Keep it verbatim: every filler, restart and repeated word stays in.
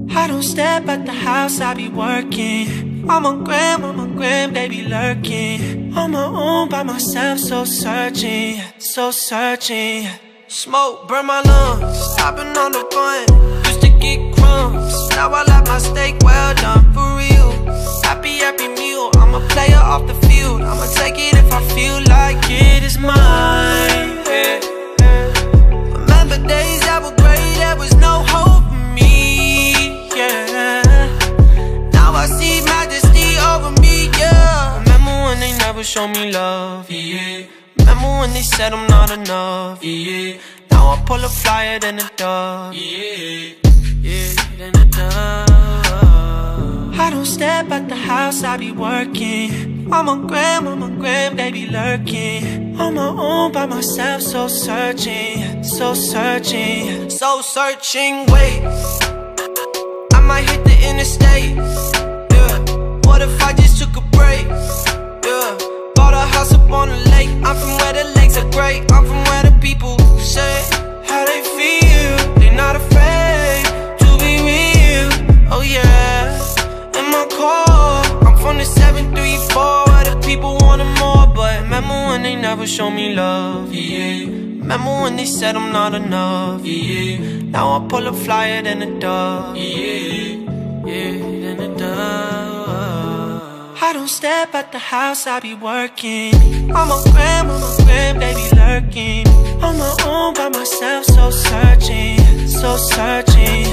I don't step at the house, I be working. I'm on gram, I'm on gram, baby lurking. On my own, by myself, so searching, so searching. Smoke, burn my lungs, stopping on the bun. Used to get crumbs, now I like my steak well done, for real. Happy, happy meal, I'm a player off the field. I'ma take it if I feel like it is mine, yeah, yeah. Remember days that were great, there was no hope for me, yeah. Now I see majesty over me, yeah. Remember when they never showed me love, yeah. Remember when they said I'm not enough, yeah. Now I pull up flyer than a dove, yeah, yeah, than a dove. I don't step at the house, I be working. I'm on gram, I'm on gram, baby lurking. On my own, by myself, so searching, so searching, so searching. Wait, I might hit the interstate, yeah. What if I just took a break, yeah. Bought a house up on the lake. I'm from where the lakes are great. I'm from where the people say how they feel. They're not afraid to be real, oh yeah. In my car, I'm from the seven three four, where the people wanted more. But remember when they never showed me love, yeah. Remember when they said I'm not enough, yeah. Now I pull up flyer than a dove, yeah, yeah, than a dove. I don't step at the house, I be working. I'm on gram, I'm on gram, baby lurking. On my own, by myself, so searching, so searching.